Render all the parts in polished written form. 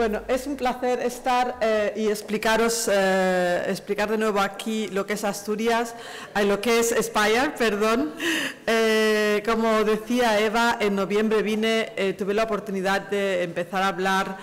Bueno, es un placer estar y explicar de nuevo aquí lo que es Asturias, lo que es Spire, perdón. Como decía Eva, en noviembre tuve la oportunidad de empezar a hablar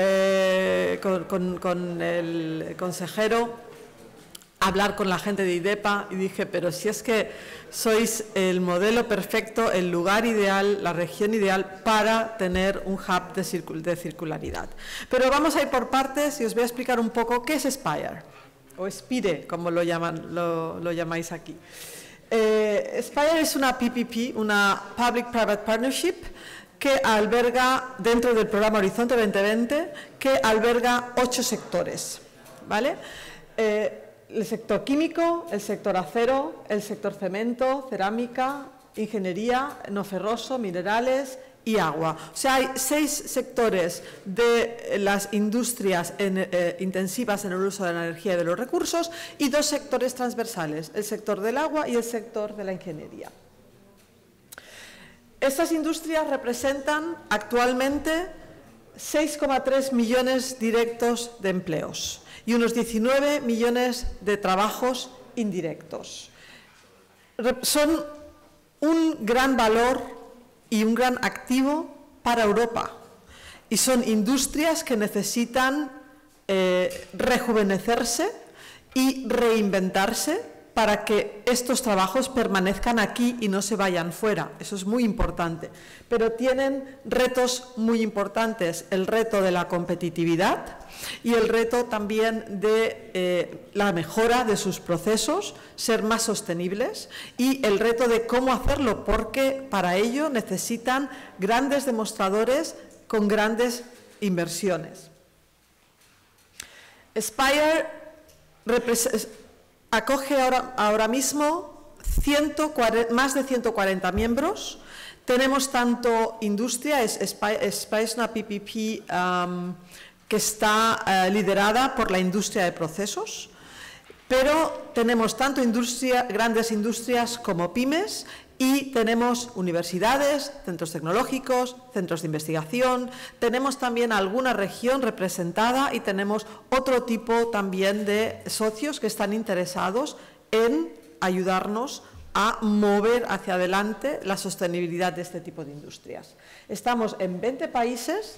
con el consejero, hablar con la gente de IDEPA y dije, pero si es que sois el modelo perfecto, el lugar ideal, la región ideal para tener un hub de circularidad. Pero vamos a ir por partes y os voy a explicar un poco qué es Spire, o Spire, como lo llamáis aquí. Spire es una PPP, una Public-Private Partnership, que alberga, dentro del programa Horizonte 2020, que alberga 8 sectores, ¿vale? El sector químico, el sector acero, el sector cemento, cerámica, ingeniería, no ferroso, minerales y agua. O sea, hay 6 sectores de las industrias intensivas en el uso de la energía y de los recursos y 2 sectores transversales, el sector del agua y el sector de la ingeniería. Estas industrias representan actualmente 6,3 millones directos de empleos y unos 19 millones de trabajos indirectos. Son un gran valor y un gran activo para Europa y son industrias que necesitan rejuvenecerse y reinventarse para que estos trabajos permanezcan aquí y no se vayan fuera. Eso es muy importante. Pero tienen retos muy importantes, el reto de la competitividad y el reto también de la mejora de sus procesos, ser más sostenibles, y el reto de cómo hacerlo, porque para ello necesitan grandes demostradores con grandes inversiones. Spire acoge ahora mismo más de 140 miembros. Tenemos tanto industria, Spire es una PPP que está liderada por la industria de procesos, pero tenemos tanto grandes industrias como pymes, y tenemos universidades, centros tecnológicos, centros de investigación, tenemos también alguna región representada y tenemos otro tipo también de socios que están interesados en ayudarnos a mover hacia adelante la sostenibilidad de este tipo de industrias. Estamos en 20 países,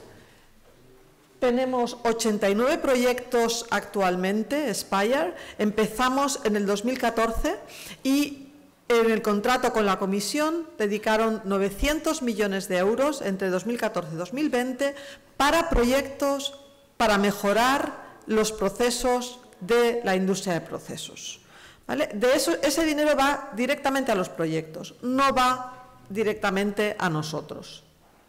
tenemos 89 proyectos actualmente, Spire, empezamos en el 2014 y en el contrato con la Comisión dedicaron 900 millones de euros entre 2014 y 2020 para proyectos para mejorar los procesos de la industria de procesos, ¿vale? Ese dinero va directamente a los proyectos, no va directamente a nosotros,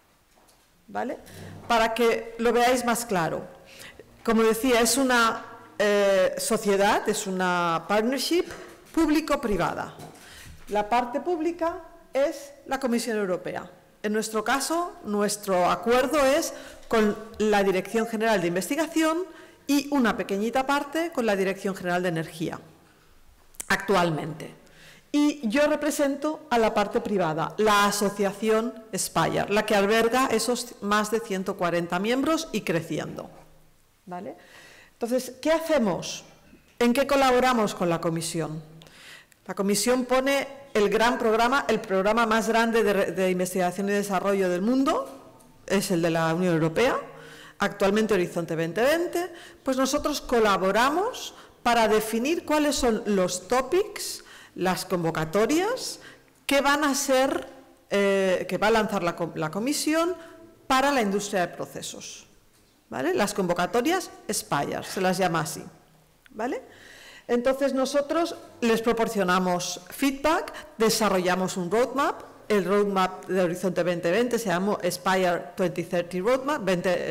¿vale? Para que lo veáis más claro. Como decía, es una sociedad, es una partnership público-privada. La parte pública es la Comisión Europea. En nuestro caso, nuestro acuerdo es con la Dirección General de Investigación y una pequeñita parte con la Dirección General de Energía, actualmente. Y yo represento a la parte privada, la asociación Spire, la que alberga esos más de 140 miembros y creciendo, ¿vale? Entonces, ¿qué hacemos? ¿En qué colaboramos con la Comisión? La Comisión pone el gran programa, el programa más grande de investigación y desarrollo del mundo, es el de la Unión Europea, actualmente Horizonte 2020, pues nosotros colaboramos para definir cuáles son los topics, las convocatorias que van a ser, que va a lanzar la Comisión para la industria de procesos, ¿vale? Las convocatorias Spire, se las llama así, ¿vale? Entonces nosotros les proporcionamos feedback, desarrollamos un roadmap, el roadmap de Horizonte 2020 se llama Spire 2030 Roadmap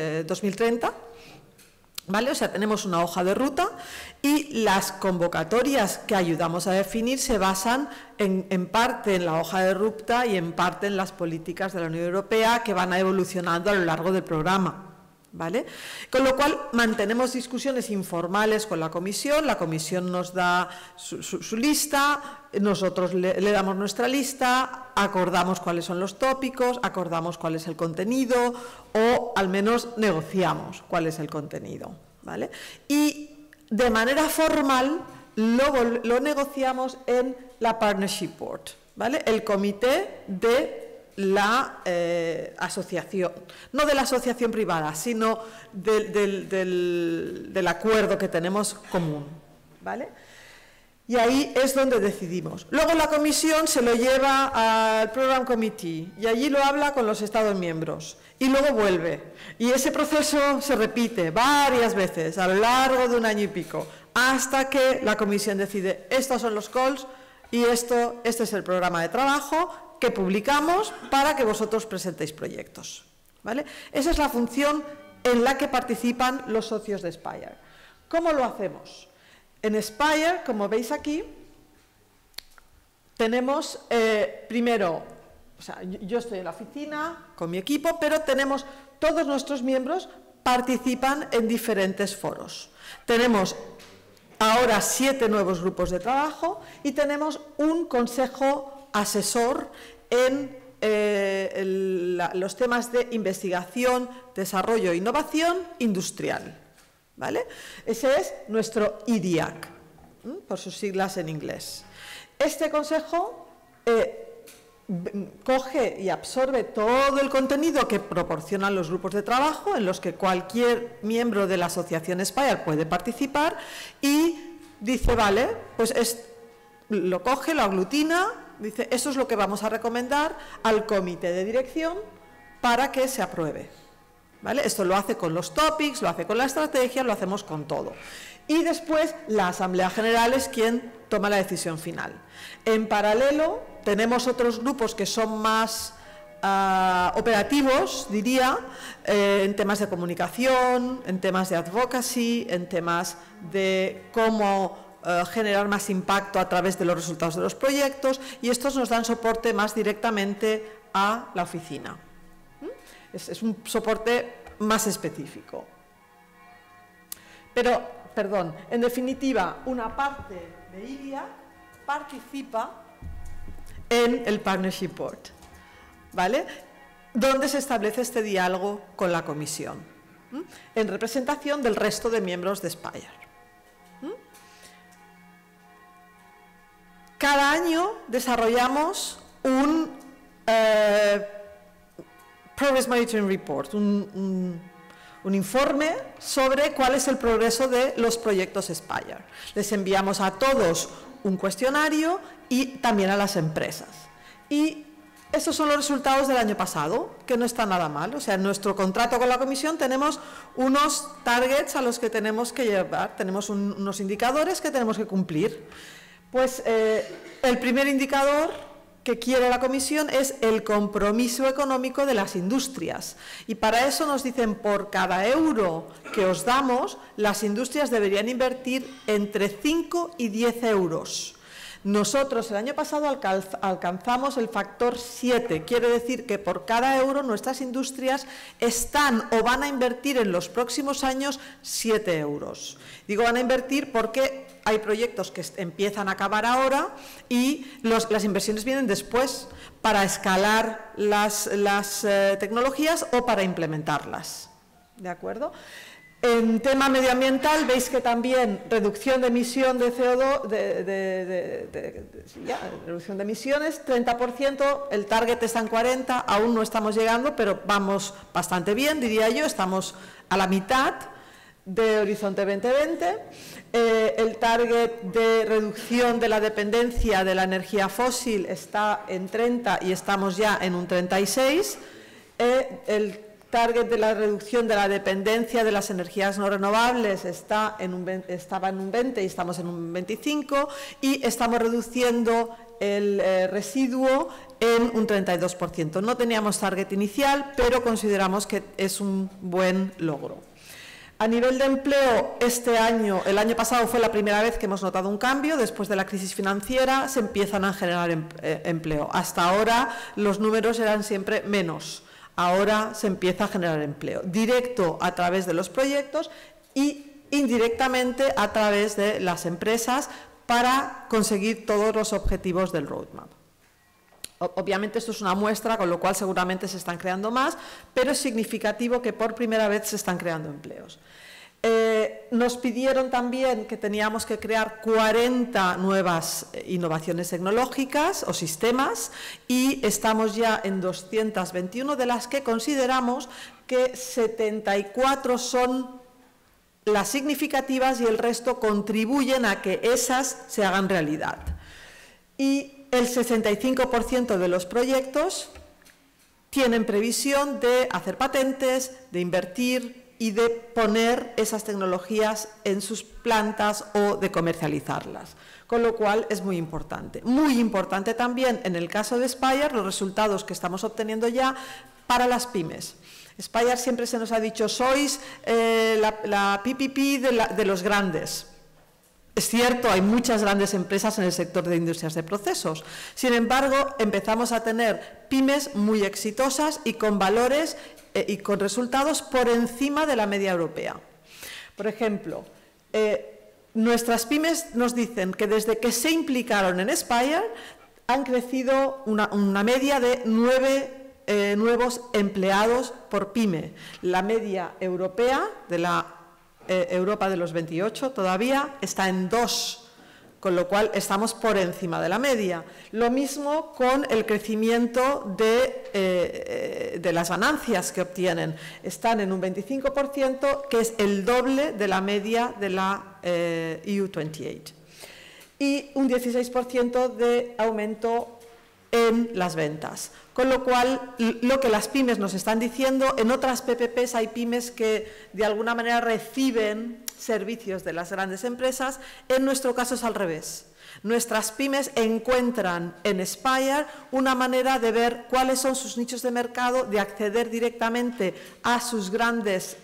2030, ¿vale? O sea, tenemos una hoja de ruta y las convocatorias que ayudamos a definir se basan en parte en la hoja de ruta y en parte en las políticas de la Unión Europea que van evolucionando a lo largo del programa, ¿vale? Con lo cual mantenemos discusiones informales con la Comisión nos da su lista, nosotros le damos nuestra lista, acordamos cuáles son los tópicos, acordamos cuál es el contenido o al menos negociamos cuál es el contenido, ¿vale? Y de manera formal lo negociamos en la Partnership Board, ¿vale? El comité de la asociación, no de la asociación privada, sino del acuerdo que tenemos común, ¿vale? Y ahí es donde decidimos. Luego la comisión se lo lleva al Program Committee y allí lo habla con los Estados miembros y luego vuelve. Y ese proceso se repite varias veces a lo largo de un año y pico, hasta que la comisión decide, estos son los calls y este es el programa de trabajo que publicamos para que vosotros presentéis proyectos, ¿vale? Esa es la función en la que participan los socios de Spire. ¿Cómo lo hacemos? En Spire, como veis aquí, tenemos primero, o sea, yo estoy en la oficina con mi equipo, pero tenemos, todos nuestros miembros participan en diferentes foros. Tenemos ahora 7 nuevos grupos de trabajo y tenemos un consejo asesor en los temas de investigación, desarrollo e innovación industrial, ¿vale? Ese es nuestro IDIAC, por sus siglas en inglés. Este consejo coge y absorbe todo el contenido que proporcionan los grupos de trabajo en los que cualquier miembro de la asociación Spire puede participar y dice, vale, pues lo coge, lo aglutina, dice, eso es lo que vamos a recomendar al comité de dirección para que se apruebe, ¿vale? Esto lo hace con los topics, lo hace con la estrategia, lo hacemos con todo. Y después la Asamblea General es quien toma la decisión final. En paralelo tenemos otros grupos que son más operativos, diría, en temas de comunicación, en temas de advocacy, en temas de cómo generar más impacto a través de los resultados de los proyectos, y estos nos dan soporte más directamente a la oficina. Es un soporte más específico. Pero, perdón, en definitiva, una parte de IDIA participa en el Partnership Board, ¿vale? Donde se establece este diálogo con la comisión, en representación del resto de miembros de Spire. Cada año desarrollamos un Progress Monitoring Report, un informe sobre cuál es el progreso de los proyectos Spire. Les enviamos a todos un cuestionario y también a las empresas. Y estos son los resultados del año pasado, que no está nada mal. O sea, en nuestro contrato con la comisión tenemos unos targets a los que tenemos que llevar, tenemos unos indicadores que tenemos que cumplir. Pues el primer indicador que quiere la comisión es el compromiso económico de las industrias. Y para eso nos dicen, por cada euro que os damos, las industrias deberían invertir entre 5 y 10 euros. Nosotros el año pasado alcanzamos el factor 7, quiere decir que por cada euro nuestras industrias están o van a invertir en los próximos años 7 euros. Digo van a invertir porque hay proyectos que empiezan a acabar ahora y las inversiones vienen después para escalar las tecnologías o para implementarlas. ¿De acuerdo? En tema medioambiental veis que también reducción de emisión de CO2, reducción de emisiones, 30%, el target está en 40%, aún no estamos llegando, pero vamos bastante bien, diría yo, estamos a la mitad de Horizonte 2020. El target de reducción de la dependencia de la energía fósil está en 30 y estamos ya en un 36. El target de la reducción de la dependencia de las energías no renovables estaba en un 20 y estamos en un 25 y estamos reduciendo el residuo en un 32%. No teníamos target inicial, pero consideramos que es un buen logro. A nivel de empleo, este año, el año pasado fue la primera vez que hemos notado un cambio. Después de la crisis financiera se empiezan a generar empleo. Hasta ahora los números eran siempre menos. Ahora se empieza a generar empleo, directo a través de los proyectos y indirectamente a través de las empresas para conseguir todos los objetivos del roadmap. Obviamente esto es una muestra, con lo cual seguramente se están creando más, pero es significativo que por primera vez se están creando empleos. Nos pidieron también que teníamos que crear 40 nuevas innovaciones tecnológicas o sistemas y estamos ya en 221, de las que consideramos que 74 son las significativas y el resto contribuyen a que esas se hagan realidad. Y el 65% de los proyectos tienen previsión de hacer patentes, de invertir y de poner esas tecnologías en sus plantas o de comercializarlas, con lo cual es muy importante. Muy importante también en el caso de Spire los resultados que estamos obteniendo ya para las pymes. Spire siempre se nos ha dicho, sois la PPP de los grandes. Es cierto, hay muchas grandes empresas en el sector de industrias de procesos. Sin embargo, empezamos a tener pymes muy exitosas y con valores y con resultados por encima de la media europea. Por ejemplo, nuestras pymes nos dicen que desde que se implicaron en Spire han crecido una media de 9 nuevos empleados por pyme. La media europea de la Europa de los 28 todavía está en 2, con lo cual estamos por encima de la media. Lo mismo con el crecimiento de las ganancias que obtienen. Están en un 25%, que es el doble de la media de la EU28. Y un 16% de aumento en las ventas. Con lo cual, lo que las pymes nos están diciendo, en otras PPPs hay pymes que de alguna manera reciben servicios de las grandes empresas, en nuestro caso es al revés. Nuestras pymes encuentran en Spire una manera de ver cuáles son sus nichos de mercado, de acceder directamente a sus grandes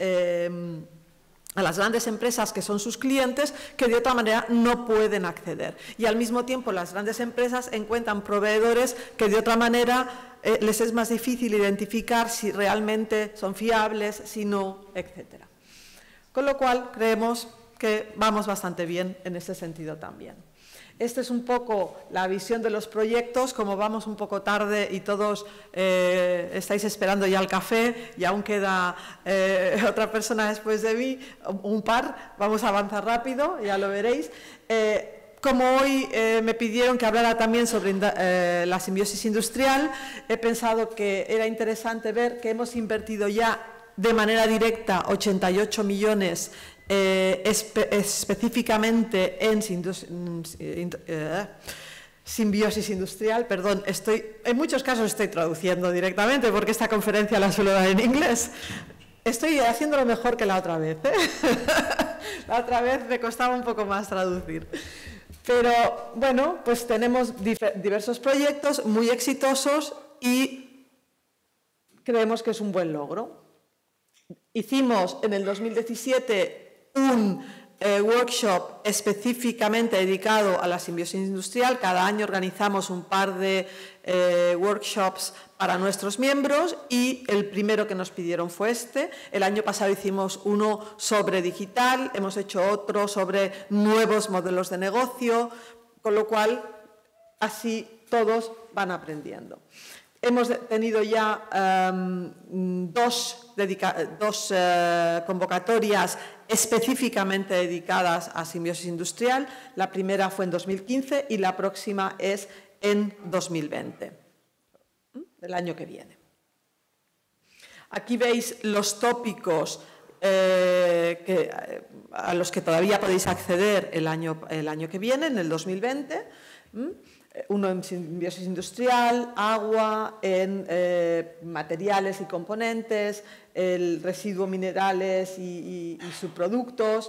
a las grandes empresas que son sus clientes, que de otra manera no pueden acceder. Y al mismo tiempo las grandes empresas encuentran proveedores que de otra manera les es más difícil identificar si realmente son fiables, si no, etc. Con lo cual creemos que vamos bastante bien en ese sentido también. Esta es un poco la visión de los proyectos. Como vamos un poco tarde y todos estáis esperando ya el café y aún queda otra persona después de mí, un par, vamos a avanzar rápido, ya lo veréis. Como hoy me pidieron que hablara también sobre la simbiosis industrial, he pensado que era interesante ver que hemos invertido ya de manera directa 88 millones específicamente en simbiosis industrial, perdón, en muchos casos estoy traduciendo directamente porque esta conferencia la suelo dar en inglés. Estoy haciéndolo mejor que la otra vez, ¿eh? La otra vez me costaba un poco más traducir. Pero bueno, pues tenemos diversos proyectos muy exitosos y creemos que es un buen logro. Hicimos en el 2017 un workshop específicamente dedicado a la simbiosis industrial. Cada año organizamos un par de workshops para nuestros miembros y el primero que nos pidieron fue este. El año pasado hicimos uno sobre digital, hemos hecho otro sobre nuevos modelos de negocio, con lo cual así todos van aprendiendo. Hemos tenido ya dos convocatorias específicamente dedicadas a simbiosis industrial. La primera fue en 2015 y la próxima es en 2020, el año que viene. Aquí veis los tópicos a los que todavía podéis acceder el año que viene, en el 2020. Uno en simbiosis industrial, agua, en materiales y componentes, el residuo minerales y subproductos,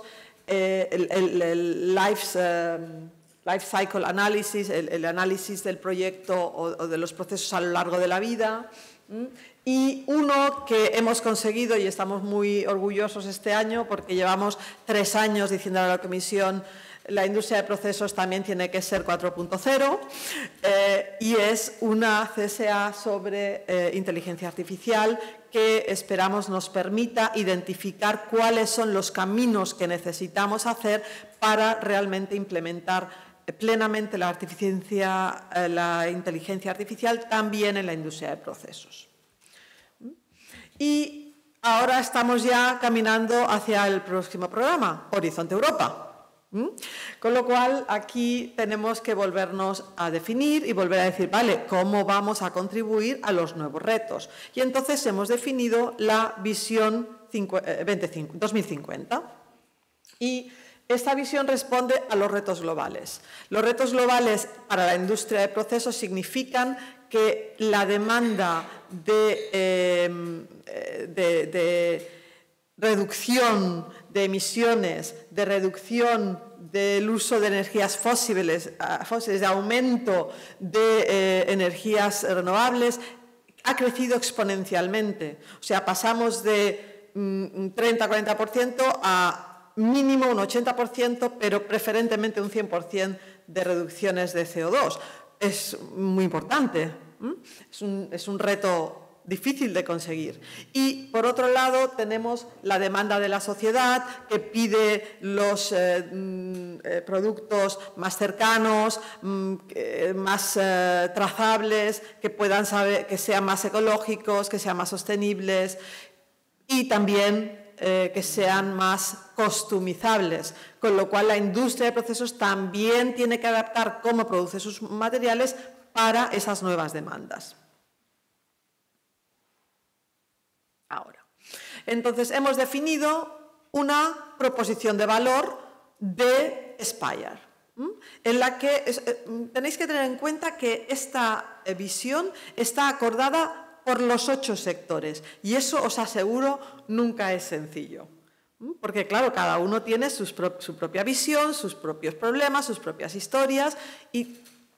el life cycle analysis, el análisis del proyecto o de los procesos a lo largo de la vida. Y uno que hemos conseguido y estamos muy orgullosos este año porque llevamos 3 años diciendo a la Comisión: la industria de procesos también tiene que ser 4.0 y es una CSA sobre inteligencia artificial que esperamos nos permita identificar cuáles son los caminos que necesitamos hacer para realmente implementar plenamente la inteligencia artificial también en la industria de procesos. Y ahora estamos ya caminando hacia el próximo programa, Horizonte Europa. Con lo cual, aquí tenemos que volvernos a definir y volver a decir, vale, ¿cómo vamos a contribuir a los nuevos retos? Y entonces hemos definido la visión 2050. Y esta visión responde a los retos globales. Los retos globales para la industria de procesos significan que la demanda de reducción de emisiones, de reducción del uso de energías fósiles, de aumento de energías renovables, ha crecido exponencialmente. O sea, pasamos de 30-40% a mínimo un 80%, pero preferentemente un 100% de reducciones de CO2. Es muy importante, es un reto difícil de conseguir. Y, por otro lado, tenemos la demanda de la sociedad que pide los productos más cercanos, más trazables, que puedan saber, que sean más ecológicos, que sean más sostenibles y también que sean más customizables, con lo cual la industria de procesos también tiene que adaptar cómo produce sus materiales para esas nuevas demandas. Ahora, entonces hemos definido una proposición de valor de Spire, en la que tenéis que tener en cuenta que esta visión está acordada por los 8 sectores, y eso os aseguro nunca es sencillo, porque claro, cada uno tiene su propia visión, sus propios problemas, sus propias historias, y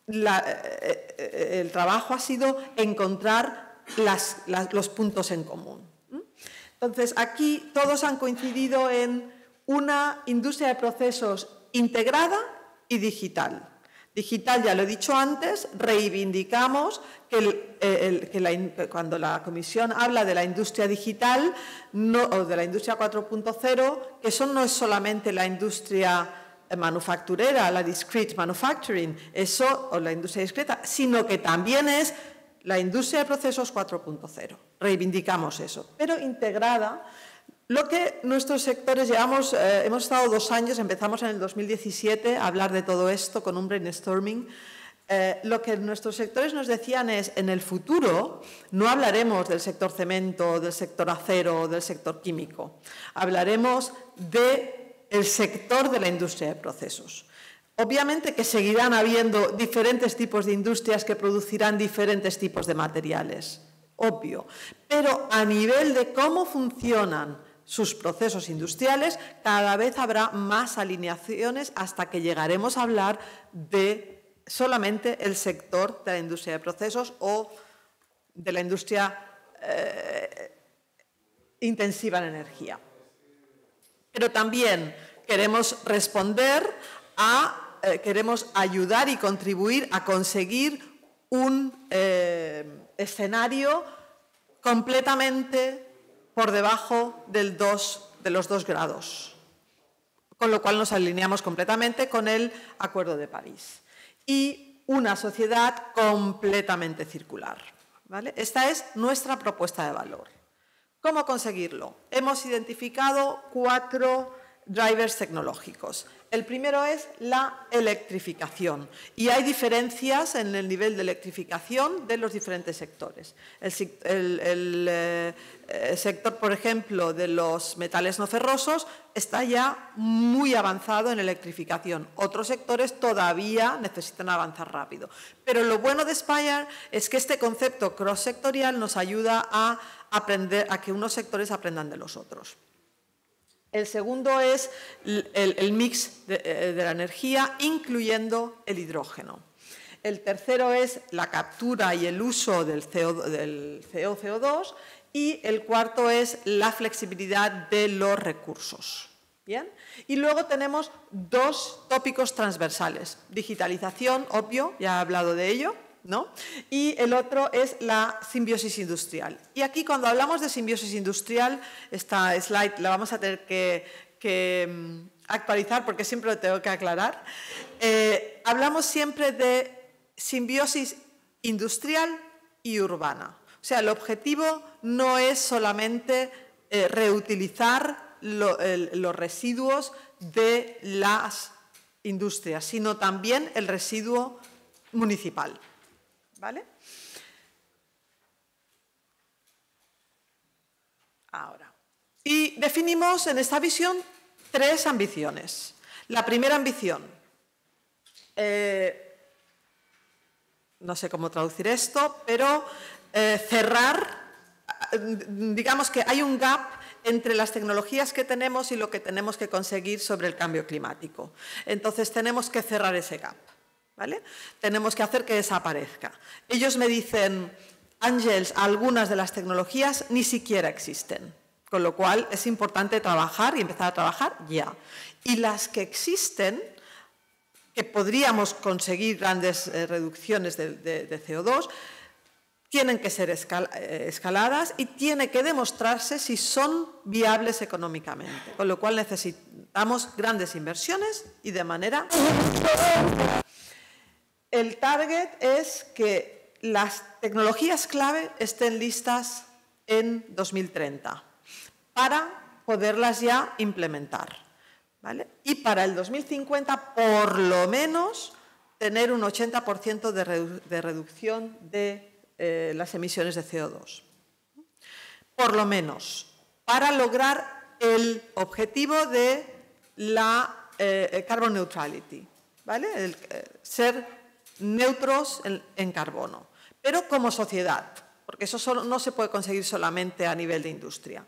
el trabajo ha sido encontrar los puntos en común. Entonces, aquí todos han coincidido en una industria de procesos integrada y digital. Digital, ya lo he dicho antes, reivindicamos que cuando la Comisión habla de la industria digital o de la industria 4.0, que eso no es solamente la industria manufacturera, la discrete manufacturing, o la industria discreta, sino que también es la industria de procesos 4.0. Reivindicamos eso, pero integrada. Lo que nuestros sectores hemos estado 2 años, empezamos en el 2017 a hablar de todo esto con un brainstorming. Lo que nuestros sectores nos decían es, en el futuro no hablaremos del sector cemento, del sector acero, del sector químico. Hablaremos del sector de la industria de procesos. Obviamente que seguirán habiendo diferentes tipos de industrias que producirán diferentes tipos de materiales, obvio, pero a nivel de cómo funcionan sus procesos industriales, cada vez habrá más alineaciones hasta que llegaremos a hablar de solamente el sector de la industria de procesos o de la industria intensiva en energía. Pero también queremos queremos ayudar y contribuir a conseguir un escenario completamente por debajo de los 2 grados, con lo cual nos alineamos completamente con el Acuerdo de París. Y una sociedad completamente circular, ¿vale? Esta es nuestra propuesta de valor. ¿Cómo conseguirlo? Hemos identificado 4 drivers tecnológicos. El primero es la electrificación, y hay diferencias en el nivel de electrificación de los diferentes sectores. El sector, por ejemplo, de los metales no ferrosos está ya muy avanzado en electrificación. Otros sectores todavía necesitan avanzar rápido. Pero lo bueno de Spire es que este concepto cross-sectorial nos ayuda a aprender, a que unos sectores aprendan de los otros. El segundo es el mix de la energía, incluyendo el hidrógeno. El tercero es la captura y el uso del CO2. Y el cuarto es la flexibilidad de los recursos. ¿Bien? Y luego tenemos 2 tópicos transversales. Digitalización, obvio, ya he hablado de ello, ¿no? Y el otro es la simbiosis industrial. Y aquí, cuando hablamos de simbiosis industrial, esta slide la vamos a tener que actualizar porque siempre lo tengo que aclarar. Hablamos siempre de simbiosis industrial y urbana. O sea, el objetivo no es solamente reutilizar los residuos de las industrias, sino también el residuo municipal. ¿Vale? Ahora. Y definimos en esta visión 3 ambiciones. La primera ambición, no sé cómo traducir esto, pero cerrar, digamos que hay un gap entre las tecnologías que tenemos y lo que tenemos que conseguir sobre el cambio climático. Entonces tenemos que cerrar ese gap, ¿vale? Tenemos que hacer que desaparezca. Ellos me dicen, Ángels, algunas de las tecnologías ni siquiera existen, con lo cual es importante trabajar y empezar a trabajar ya. Y las que existen, que podríamos conseguir grandes reducciones de CO2, tienen que ser escaladas y tiene que demostrarse si son viables económicamente, con lo cual necesitamos grandes inversiones y de manera... El target es que las tecnologías clave estén listas en 2030 para poderlas ya implementar, ¿vale? Y para el 2050, por lo menos, tener un 80% de reducción de las emisiones de CO2. Por lo menos, para lograr el objetivo de la carbon neutrality, ¿vale? Ser neutros en carbono, pero como sociedad, porque eso no se puede conseguir solamente a nivel de industria.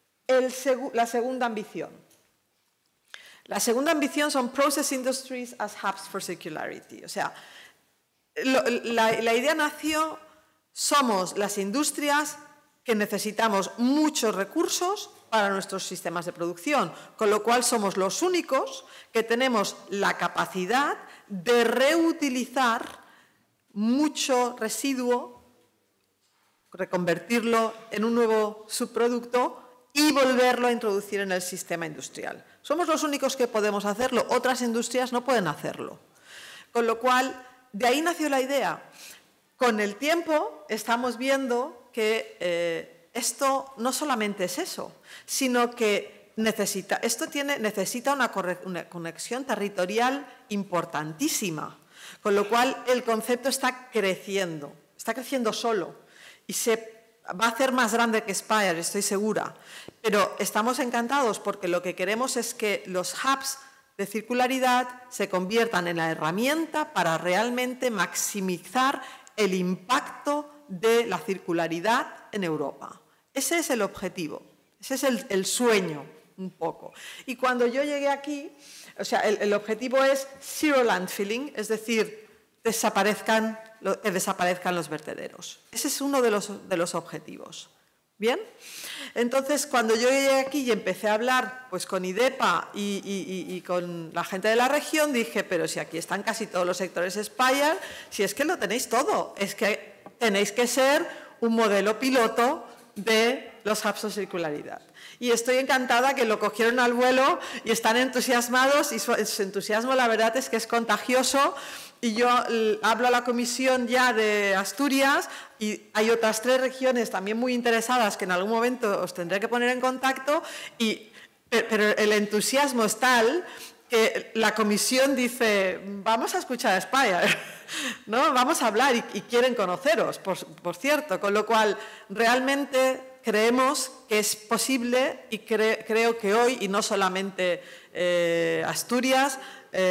La segunda ambición. La segunda ambición son Process Industries as Hubs for Circularity. O sea, la idea nació, somos las industrias que necesitamos muchos recursos para nuestros sistemas de producción, con lo cual somos los únicos que tenemos la capacidad de reutilizar mucho residuo, reconvertirlo en un nuevo subproducto y volverlo a introducir en el sistema industrial. Somos los únicos que podemos hacerlo, otras industrias no pueden hacerlo. Con lo cual, de ahí nació la idea. Con el tiempo estamos viendo que esto no solamente es eso, sino que necesita una conexión territorial importantísima, con lo cual el concepto está creciendo solo y se va a hacer más grande que Spire, estoy segura, pero estamos encantados porque lo que queremos es que los hubs de circularidad se conviertan en la herramienta para realmente maximizar el impacto de la circularidad en Europa. Ese es el objetivo, ese es el sueño un poco. Y cuando yo llegué aquí, o sea, el objetivo es zero landfilling, es decir, que desaparezcan los vertederos. Ese es uno de los objetivos. ¿Bien? Entonces, cuando yo llegué aquí y empecé a hablar pues, con IDEPA y con la gente de la región, dije, pero si aquí están casi todos los sectores Spire, si es que lo tenéis todo, es que tenéis que ser un modelo piloto de los hubs de circularidad. Y estoy encantada que lo cogieron al vuelo y están entusiasmados y su entusiasmo, la verdad, es que es contagioso. Y yo hablo a la comisión ya de Asturias y hay otras 3 regiones también muy interesadas que en algún momento os tendré que poner en contacto, pero el entusiasmo es tal que la comisión dice, vamos a escuchar a Spire, ¿no? Vamos a hablar y quieren conoceros, por cierto, con lo cual realmente creemos que es posible y creo que hoy, y no solamente Asturias,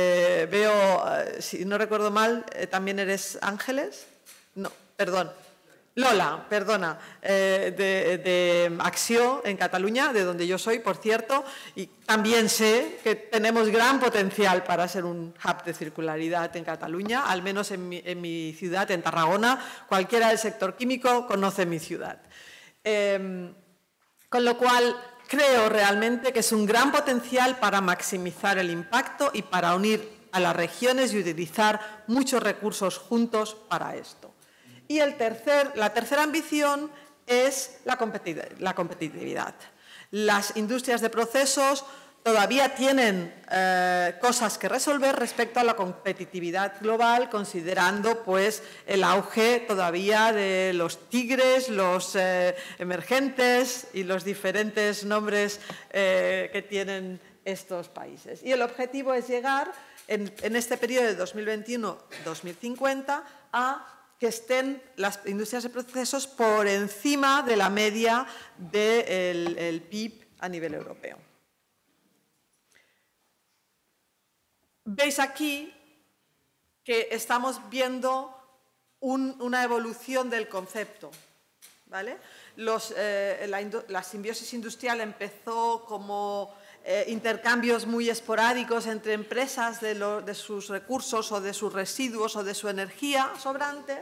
veo, si no recuerdo mal, también eres Ángeles, no, perdón, Lola, perdona, de Acció en Cataluña, de donde yo soy, por cierto, y también sé que tenemos gran potencial para ser un hub de circularidad en Cataluña, al menos en mi ciudad, en Tarragona, cualquiera del sector químico conoce mi ciudad. Con lo cual, creo realmente que es un gran potencial para maximizar el impacto y para unir a las regiones y utilizar muchos recursos juntos para esto. Y la tercera ambición es la competitividad. Las industrias de procesos todavía tienen cosas que resolver respecto a la competitividad global, considerando pues, el auge todavía de los tigres, los emergentes y los diferentes nombres que tienen estos países. Y el objetivo es llegar en este periodo de 2021-2050 a que estén las industrias de procesos por encima de la media del PIB a nivel europeo. Veis aquí que estamos viendo una evolución del concepto, ¿vale? La simbiosis industrial empezó como intercambios muy esporádicos entre empresas de sus recursos o de sus residuos o de su energía sobrante.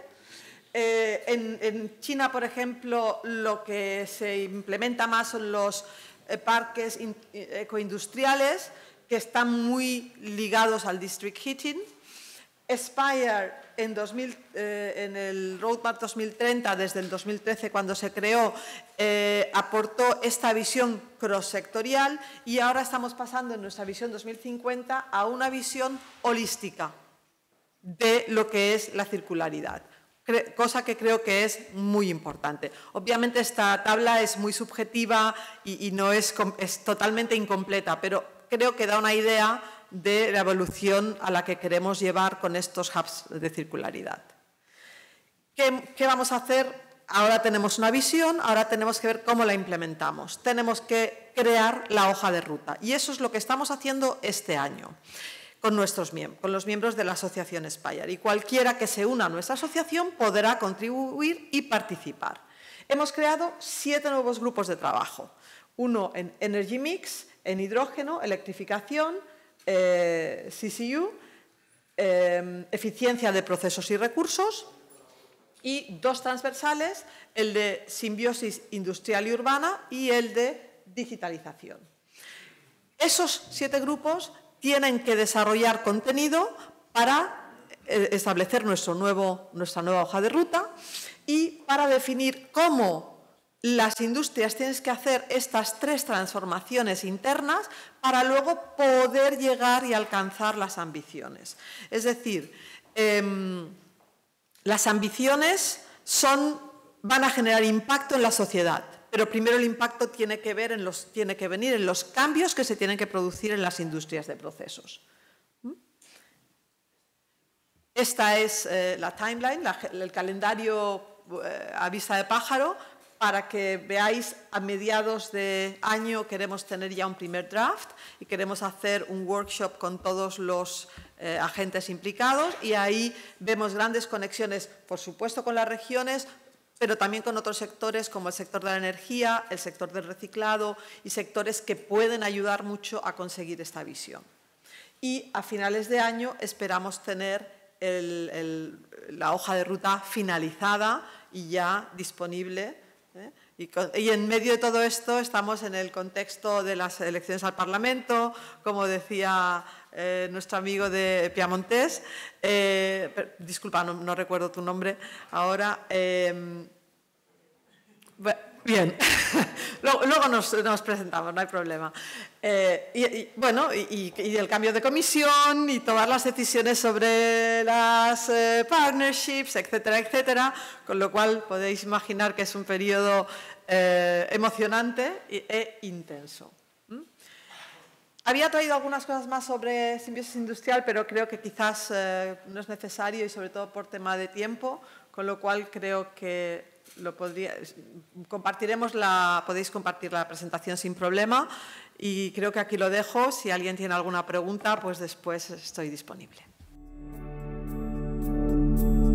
En China, por ejemplo, lo que se implementa más son los parques ecoindustriales, que están muy ligados al district heating. Spire en el Roadmap 2030, desde el 2013 cuando se creó, aportó esta visión cross-sectorial y ahora estamos pasando en nuestra visión 2050 a una visión holística de lo que es la circularidad, cosa que creo que es muy importante. Obviamente esta tabla es muy subjetiva y no es totalmente incompleta, pero creo que da una idea de la evolución a la que queremos llevar con estos hubs de circularidad. ¿Qué vamos a hacer? Ahora tenemos una visión, ahora tenemos que ver cómo la implementamos. Tenemos que crear la hoja de ruta y eso es lo que estamos haciendo este año con los miembros de la asociación Spire. Y cualquiera que se una a nuestra asociación podrá contribuir y participar. Hemos creado 7 nuevos grupos de trabajo. Uno en Energy Mix, en hidrógeno, electrificación, CCU, eficiencia de procesos y recursos, y 2 transversales, el de simbiosis industrial y urbana y el de digitalización. Esos 7 grupos tienen que desarrollar contenido para establecer nuestra nueva hoja de ruta y para definir cómo las industrias tienen que hacer estas 3 transformaciones internas para luego poder llegar y alcanzar las ambiciones. Es decir, las ambiciones van a generar impacto en la sociedad, pero primero el impacto tiene que venir en los cambios que se tienen que producir en las industrias de procesos. Esta es la timeline, el calendario a vista de pájaro. Para que veáis, a mediados de año queremos tener ya un primer draft y queremos hacer un workshop con todos los agentes implicados y ahí vemos grandes conexiones, por supuesto, con las regiones, pero también con otros sectores como el sector de la energía, el sector del reciclado y sectores que pueden ayudar mucho a conseguir esta visión. Y a finales de año esperamos tener la hoja de ruta finalizada y ya disponible. Y en medio de todo esto estamos en el contexto de las elecciones al Parlamento, como decía nuestro amigo de Piamontés, disculpa, no recuerdo tu nombre ahora. Bien, luego nos presentamos, no hay problema. Y el cambio de comisión y tomar las decisiones sobre las partnerships, etcétera, etcétera, con lo cual podéis imaginar que es un periodo emocionante e intenso. Había traído algunas cosas más sobre simbiosis industrial, pero creo que quizás no es necesario y sobre todo por tema de tiempo, con lo cual creo que podéis compartir la presentación sin problema y creo que aquí lo dejo. Si alguien tiene alguna pregunta, pues después estoy disponible.